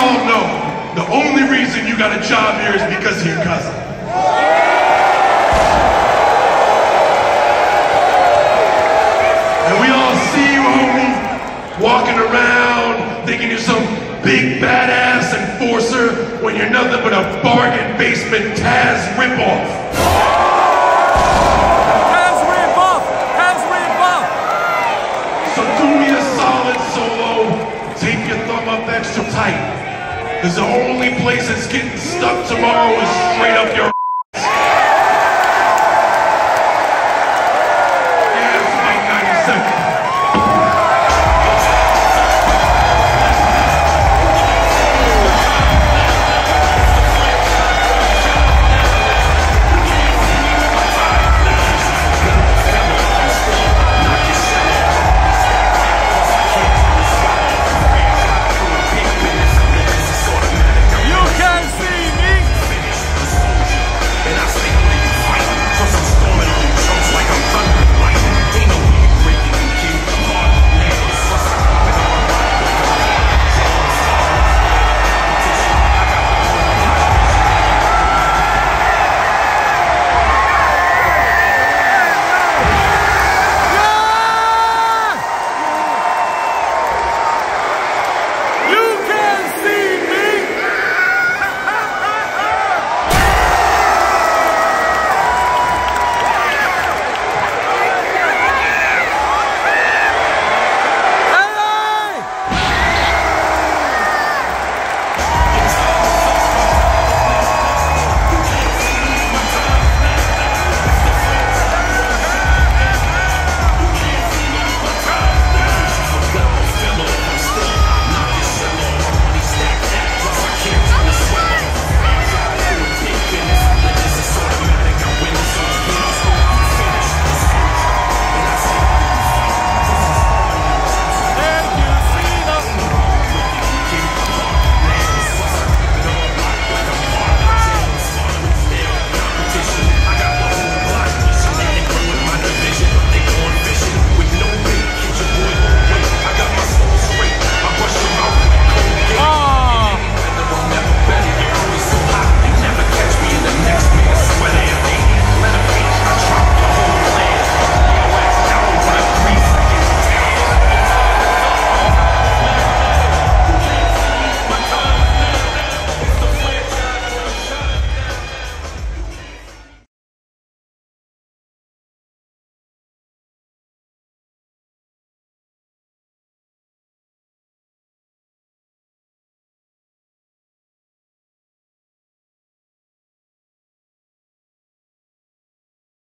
all know the only reason you got a job here is because of your cousin. And we all see you, homie, walking around thinking you're some big badass enforcer when you're nothing but a bargain basement Taz ripoff. Taz ripoff! Taz ripoff! So do me a solid, Solo. Tape your thumb up extra tight. Because the only place it's getting stuck tomorrow is straight up your